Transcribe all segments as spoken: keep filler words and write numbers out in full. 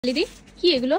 দিদি কি এগুলো?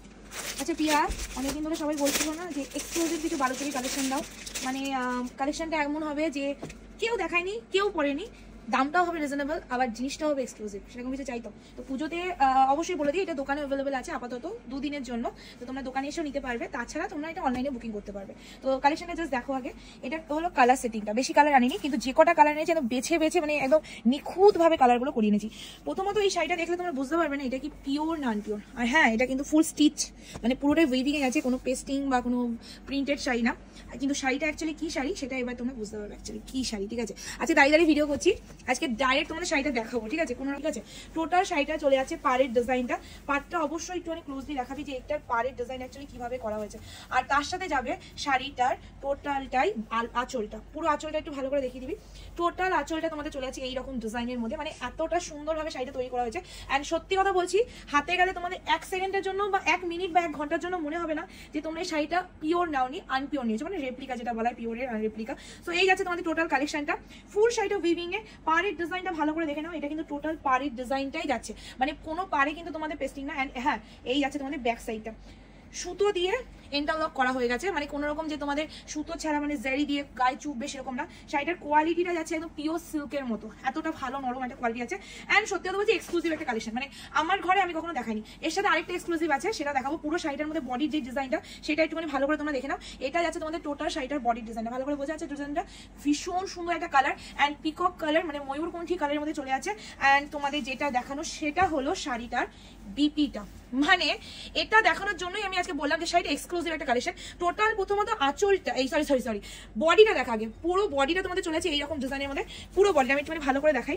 আচ্ছা পিয়া, অনেকদিন ধরে সবাই বলছিল না যে এক্সক্লুসিভ কিছু বালুচরি কালেকশন দাও, মানে কালেকশনটা এমন হবে যে কেউ দেখায়নি, কেউ পড়েনি, দামটাও হবে রিজনেবল, আবার জিনিসটাও হবে এক্সক্লুসিভ, সেরকম কিছু চাইতো। তো পুজোতে অবশ্যই বলে দিই এটা দোকানে অ্যাভেলেবেল আছে আপাতত দুদিনের জন্য, তো তোমরা দোকানে এসেও নিতে পারবে, তাছাড়া তোমরা এটা অনলাইনে বুকিং করতে পারবে। তো কালেকশনটা জাস্ট দেখো আগে। এটা হলো কালার সেটিংটা, বেশি কালার আনিনি, কিন্তু যে কটা কালার এনেছি একদম বেছে বেছে মানে একদম নিখুঁতভাবে কালারগুলো করিয়ে নিয়েছি। প্রথমত এই শাড়িটা দেখলে তোমরা বুঝতে পারবে না এটা কি পিওর না আনপিওর। আর হ্যাঁ, এটা কিন্তু ফুল স্টিচ, মানে পুরোটাই উইভিং এ আছে, কোনো পেস্টিং বা কোনো প্রিন্টেড শাড়ি না। কিন্তু শাড়িটা অ্যাকচুয়ালি কি শাড়ি সেটা এবার তোমরা বুঝতে পারবে অ্যাকচুয়ালি কি শাড়ি। ঠিক আছে, আজকে দাঁড়িয়ে দাঁড়িয়ে ভিডিও করছি, আজকে ডাইরেক্ট তোমাদের শাড়িটা দেখাবো। ঠিক আছে, কোনো ঠিক আছে, টোটাল শাড়িটা চলে আছে পাড়ের ডিজাইনটা, পাড়টা অবশ্যই একটু অনেক ক্লোজলি দেখাবি যে একটার পাড়ের ডিজাইন অ্যাকচুয়ালি কিভাবে করা হয়েছে। আর তার সাথে যাবে শাড়িটার টোটালটাই আঁচলটা, পুরো আঁচলটা একটু ভালো করে দেখিয়ে দিবি। টোটাল আঁচলটা তোমাদের চলে আছে এইরকম ডিজাইনের মধ্যে, মানে এতটা সুন্দরভাবে শাড়িটা তৈরি করা হয়েছে। অ্যান্ড সত্যি কথা বলছি, হাতে গেলে তোমাদের এক সেকেন্ডের জন্য বা এক মিনিট বা এক ঘন্টার জন্য মনে হবে না যে তোমরা এই শাড়িটা পিওর নাওনি, আনপিওর নিয়েছো, মানে রেপ্লিকা যেটা বলা হয়, পিওরের রেপ্লিকা। তো এই যাচ্ছে তোমাদের টোটাল কালেকশনটা, ফুল শাড়িটা উইভিং এ। পাড়ের ডিজাইনটা ভালো করে দেখে নাও, এটা কিন্তু টোটাল পাড়ের ডিজাইনটাই যাচ্ছে, মানে কোনো পাড়ে কিন্তু তোমাদের পেস্টিং না। অ্যান্ড হ্যাঁ, এই যাচ্ছে তোমাদের ব্যাক সাইডটা, সুতো দিয়ে ইন্টারলক করা হয়ে গেছে, মানে কোনো রকম যে তোমাদের সুতো ছাড়া মানে জারি দিয়ে গায়ে চুপবে সেরকম না। শাড়িটার কোয়ালিটিটা যাচ্ছে একদম পিওর সিল্কের মতো, এতটা ভালো নরম একটা কোয়ালিটি আছে। অ্যান্ড সত্যি কথা বলছি এক্সক্লুসিভ একটা কালেকশন, মানে আমার ঘরে আমি কখনো দেখাইনি। এর সাথে আরেকটা এক্সক্লুসিভ আছে, সেটা দেখাবো। পুরো শাড়িটার মধ্যে বডির যে ডিজাইনটা সেটা একটুখানি ভালো করে তোমরা দেখে নাও। এটা যাচ্ছে তোমাদের টোটাল শাড়িটার বডির ডিজাইনটা, ভালো করে বোঝা যাচ্ছে ডিজাইনটা ভীষণ সুন্দর একটা কালার, অ্যান্ড পিকক কালার, মানে ময়ূরকণ্ঠী কালারের মধ্যে চলে আছে। অ্যান্ড তোমাদের যেটা দেখানো সেটা হলো শাড়িটার বিপিটা, মানে এটা দেখানোর জন্যই আমি আজকে বললাম যে শাড়িটা এক্সক্লুসিভ একটা কালেকশন। টোটাল প্রথমত আঁচলটা, এই সরি সরি সরি বডিটা দেখা আগে। পুরো বডিটা তোমাদের চলেছে এইরকম ডিজাইনের মধ্যে, পুরো বডিটা আমি একটু ভালো করে দেখাই।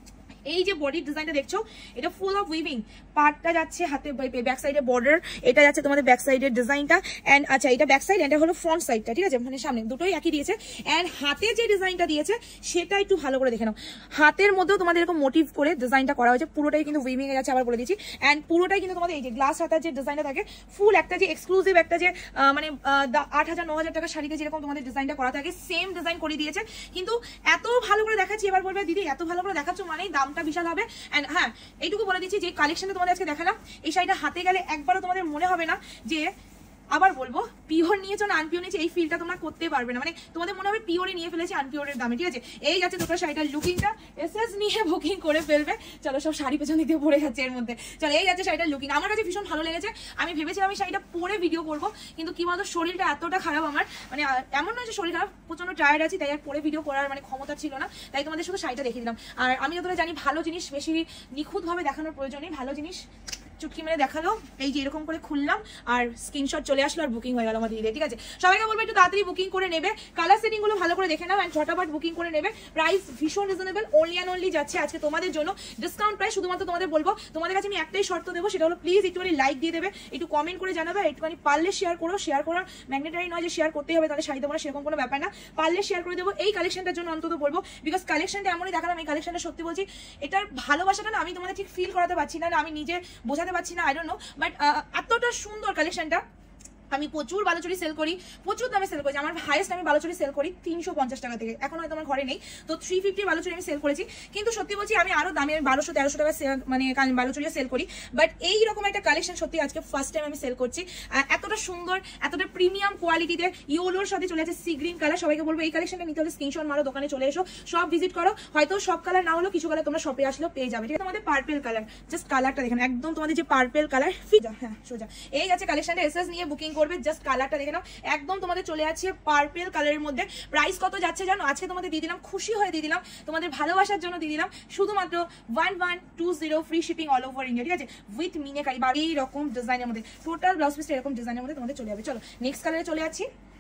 এই যে বডির ডিজাইনটা দেখছো, এটা ফুল অফ উইভিং, পার্টটা যাচ্ছে হাতে ব্যাক সাইডে বর্ডার, এটা যাচ্ছে তোমাদের ব্যাক সাইডের ডিজাইনটা। এন্ড আচ্ছা, এটা ব্যাক সাইড, এটা হলো ফ্রন্ট সাইডটা, ঠিক আছে, মানে সামনে দুটোই একই দিয়েছে। এন্ড হাতে যে ডিজাইনটা দিয়েছে সেটা একটু ভালো করে দেখে নাও, হাতের মধ্যেও তোমাদের এরকম মোটিভ করে ডিজাইনটা করা হয়েছে, পুরোটাই কিন্তু উইভিং এ যাচ্ছে, আবার বলে দিচ্ছি। এন্ড পুরোটাই কিন্তু তোমাদের এই যে গ্লাস হাতার যে ডিজাইনটা থাকে, ফুল একটা যে এক্সক্লুসিভ একটা যে মানে আট হাজার ন হাজার টাকা শাড়িতে যেরকম তোমাদের ডিজাইনটা করা থাকে সেম ডিজাইন করে দিয়েছে। কিন্তু এত ভালো করে দেখাচ্ছি, এবার বলবে দিদি এত ভালো করে দেখাচ্ছ মানে দামটা বিশাল হবে। এন্ড হ্যাঁ, এইটুকু বলে দিচ্ছি যে কালেকশনটা তোমাদের আজকে দেখালাম, এই শাড়িটা হাতে গেলে একবারও তোমাদের মনে হবে না যে, আবার বলবো, পিওর নিয়েছো না আনপিওর নিয়েছো, এই ফিলটা তোমরা করতে পারবে না, মানে তোমাদের মনে হবে পিওরে নিয়ে ফেলেছি আনপিওরের দামে। ঠিক আছে, এই যাচ্ছে তোমরা শাড়িটার লুকিংটা, এসএস নিয়ে বুকিং করে ফেলবে। চলো, সব শাড়ি পেছন দিকে পড়ে যাচ্ছে এর মধ্যে। চলো, এই যাচ্ছে শাড়িটার লুকিং, আমার কাছে ভীষণ ভালো লেগেছে। আমি ভেবেছিলাম আমি শাড়িটা পরে ভিডিও করবো, কিন্তু কি বলতো শরীরটা এতটা খারাপ আমার, মানে এমন নয় যে শরীর খারাপ, প্রচন্ড টায়ার্ড আছি, তাই আর পরে ভিডিও করার মানে ক্ষমতা ছিল না, তাই তোমাদের শুধু শাড়িটা দেখিয়ে দিলাম। আর আমি যতটা জানি ভালো জিনিস বেশি নিখুঁতভাবে দেখানোর প্রয়োজন নেই, ভালো জিনিস চুটকি মেরে দেখালো, এই যে এরকম করে খুললাম আর স্ক্রিনশট চলে আসলো আর বুকিং হয়ে গেল আমাদের দিদি। ঠিক আছে, সবাইকে বলবো একটু তাড়াতাড়ি বুকিং করে নেবে, কালার সেটিং গুলো ভালো করে দেখে নাও, এন্ড ঝটাপট বুকিং করে নেবে। প্রাইস ভীষণ রিজনেবল, অনলি অ্যান্ড অনলি যাচ্ছে আজকে তোমাদের জন্য ডিসকাউন্ট প্রাইস। শুধুমাত্র তোমাদের বলবো, তোমাদের কাছে আমি একটাই শর্ত দেবো, সেটা হলো প্লিজ একটুখানি লাইক দিয়ে দেবে, একটু কমেন্ট করে জানাবে, একটুখানি পারলে শেয়ার করো। শেয়ার করার ম্যাগনেটারি নয় যে শেয়ার করতেই হবে তাহলে শাড়ি দেবো না, সেরকম কোনো ব্যাপার না, পারলে শেয়ার করে দেবো এই কালেকশনটার জন্য অন্তত বলবো, বিকজ কালেকশনটা এমনই দেখালাম, এই কালেকশনটা সত্যি বলছি এটার ভালোবাসাটা না আমি তোমাদের ঠিক ফিল করাতে পারছি না, আমি নিজে বোঝাতে পারছি না, আই ডোন্ট নো, বাট এতটা সুন্দর কালেকশনটা। আমি প্রচুর বালুচরি সেল করি, প্রচুর দামে সেল করেছি, আমার হাইয়েস্ট আমি বালুচরি সেল করি তিনশো পঞ্চাশ টাকা থেকে, এখন হয়তো আমার ঘরে নেই, তো থ্রি ফিফটি বালুচরি আমি সেল করেছি। কিন্তু সত্যি বলছি আমি আরো দামে আমি বারোশো তেরোশো টাকা মানে বালুচরিও সেল করি, বাট এইরকম একটা কালেকশন সত্যি আজকে ফার্স্ট টাইম আমি সেল করছি। এতটা সুন্দর, এতটা প্রিমিয়াম কোয়ালিটিতে, ইয়েলোর সাথে চলে আছে সি গ্রিন কালার। সবাইকে বলবো এই কালেকশনটা নিতে হলে স্ক্রিনশট মারো, দোকানে চলে এসো, সব ভিজিট করো, হয়তো সব কালার না হলো কিছু কালার তোমরা শপে আসলেও পেয়ে যাবে। ঠিক আছে, তোমাদের পার্পেল কালার, জাস্ট কালারটা দেখেন, একদম তোমাদের যে পার্পেল কালার, হ্যাঁ সোজা এই আছে কালেকশনটা, এসএস নিয়ে বুকিং করবে, জাস্ট কালারটা দেখে নাও, একদম তোমাদের চলে আছে পার্পেল কালারের মধ্যে। প্রাইস কত যাচ্ছে জানো, আজকে তোমাদের দিয়ে দিলাম, খুশি হয়ে দিয়ে দিলাম, তোমাদের ভালোবাসার জন্য দিয়ে দিলাম, শুধুমাত্র one one two zero free shipping all over India. ঠিক আছে, উইথ মিনেকারি বা এইরকম ডিজাইনের মধ্যে, টোটাল ব্লাউজ পিসটা এরকম ডিজাইনের মধ্যে তোমাদের চলে যাবে। চলো নেক্সট কালারে চলে যাচ্ছি।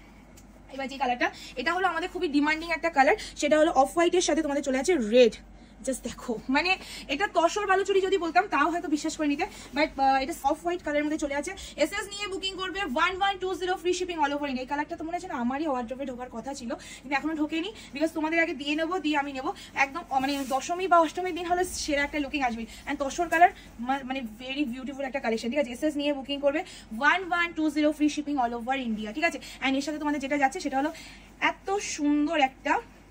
এবার যে কালারটা, এটা হলো আমাদের খুবই ডিমান্ডিং একটা কালার, সেটা হলো অফ হোয়াইটের সাথে তোমাদের চলে আছে রেড। জাস্ট দেখো, মানে এটা তসর বালুচরি যদি বলতাম তাও হয়তো বিশ্বাস করে নিতে, বাট এটা সফট হোয়াইট কালারের মধ্যে চলে আছে। এসএস নিয়ে বুকিং করবে, one one two zero free shipping all over India. এই কালারটা তো মনে হচ্ছে না আমারই ওয়ার্ড্রোবে ঢোকার কথা ছিল, কিন্তু এখনো ঢোকেনি, বিকজ তোমাদের আগে দিয়ে নেবো, দিয়ে আমি নেবো একদম, মানে দশমী বা অষ্টমীর দিন হলে সেরা একটা লুকিং আসবে। অ্যান্ড তসর কালার মানে ভেরি বিউটিফুল একটা কালেকশন। ঠিক আছে, এসএস নিয়ে বুকিং করবে, one one two zero free shipping all over India. ঠিক আছে, অ্যান্ড এর সাথে তোমাদের যেটা যাচ্ছে সেটা হলো এত সুন্দর একটা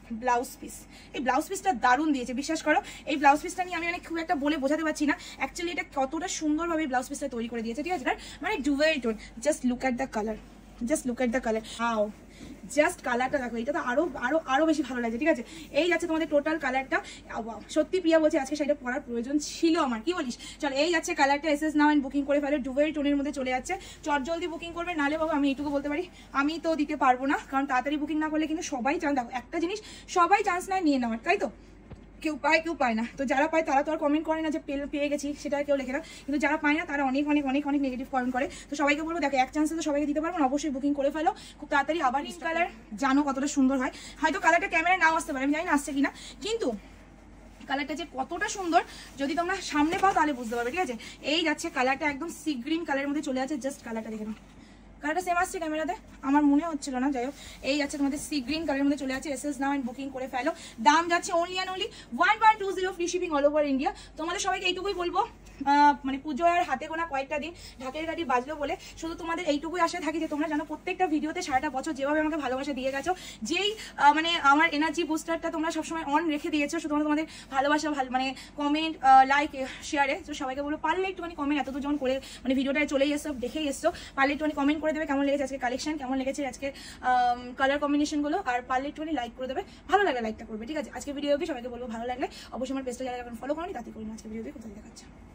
ব্লাউজ পিস, এই ব্লাউজ পিসটা দারুণ দিয়েছে, বিশ্বাস করো। এই ব্লাউজ পিসটা নিয়ে আমি মানে খুব একটা বলে বোঝাতে পারছি না অ্যাকচুয়ালি এটা কতটা সুন্দরভাবে ব্লাউজ পিসটা তৈরি করে দিয়েছে, ঠিক আছে। মানে dual tone, just look at the colour, just look at the colour, how just কালারটা দেখো, এটা তো আরো আরো আরো বেশি ভালো লাগছে, ঠিক আছে। এই যাচ্ছে তোমাদের টোটাল কালারটা। সত্যি প্রিয়া বলছে আজকে শাড়িটা পরার প্রয়োজন ছিল আমার, কি বলিস? চলো এই যাচ্ছে কালারটা, S S now and booking করে ফেলো, ডুভেল টোনের মধ্যে চলে যাচ্ছে। চট জলদি বুকিং করবে, নালে বাবা আমি এইটুকু বলতে পারি আমি তো দিতে পারবো না, কারণ তাড়াতাড়ি বুকিং না করলে কিন্তু সবাই চান্স, দেখো একটা জিনিস সবাই চান্স নেয় নিয়ে নেওয়ার, তাই তো? কেউ পায় কেউ পায় না, তো যারা পায় তারা তো আর কমেন্ট করে না যে পেয়ে গেছি, সেটা কেউ লেখে না, কিন্তু যারা পায় না তারা অনেক অনেক অনেক অনেক নেগেটিভ কমেন্ট করে। তো সবাইকে বলবো দেখো এক চান্সে তো সবাইকে দিতে পারবো না, অবশ্যই বুকিং করে ফেলো খুব তাড়াতাড়ি। আবার পিঙ্ক কালার জানো কতটা সুন্দর হয়, হয়তো কালারটা ক্যামেরায় নাও আসতে পারে, আমি জানি না আসছে কিনা, কিন্তু কালারটা যে কতটা সুন্দর যদি তোমরা সামনে পাও তাহলে বুঝতে পারবে, ঠিক আছে। এই যাচ্ছে কালারটা একদম সি গ্রিন কালারের মধ্যে চলে যাচ্ছে, জাস্ট কালারটা দেখে নাও, কালারটা সেম আসছে ক্যামেরাতে, আমার মনে হচ্ছিল না, যাই হোক। এই যাচ্ছে তোমাদের সি গ্রিন কালারের মধ্যে চলে যাচ্ছে, S S now and booking করে ফেলো। দাম যাচ্ছে only and only one one two zero, free shipping all over India. তোমাদের সবাইকে এইটুকুই বলবো, মানে পুজো আর হাতে গোনা কয়েকটা দিন ঢাকের গাড়ি বাজলো বলে শুধু তোমাদের এইটুকুই আশা থাকি যে তোমরা জানো প্রত্যেকটা ভিডিওতে সারাটা বছর যেভাবে আমাকে ভালোবাসা দিয়ে গেছো, যেই মানে আমার এনার্জি বুস্টারটা তোমরা সবসময় অন রেখে দিয়েছো শুধুমাত্র তোমাদের ভালোবাসা, ভালো মানে কমেন্ট লাইক শেয়ারে। তো সবাইকে বলবো পারলে একটুখানি কমেন্ট, এত দুজন করে মানে ভিডিওটায় চলেই এসছো, দেখেই এসছো, পারলে একটুখানি কমেন্ট করে দেবে কেমন লেগেছে আজকে কালেকশন, কেমন লেগেছে আজকে কালার কম্বিনেশনগুলো, আর পারলে একটুখানি লাইক করে দেবে, ভালো লাগলে লাইকটা করবে, ঠিক আছে। আজকে ভিডিওকে সবাইকে বলবো ভালো লাগলে অবশ্যই আমার পেজটা যারা এখন ফলো করোনি তাতে করি না, আজকে ভিডিওতে কোথায় দেখাচ্ছে।